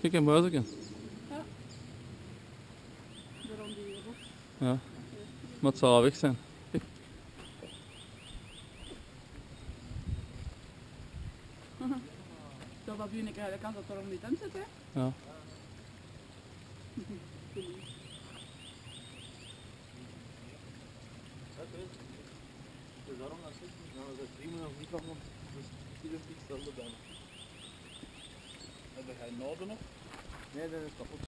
Kijk een buiten. Ja. Daarom die rots. Ja. Maar het zal al weg zijn. Kijk. Stel dat u een keer de kans dat er om die tent zit, hè? Ja. Daarom dat zit niet, nou, dat is prima nog niet van, want dus hier is iets hetzelfde dan. Heb jij noden nog? Nee, dat is kapot.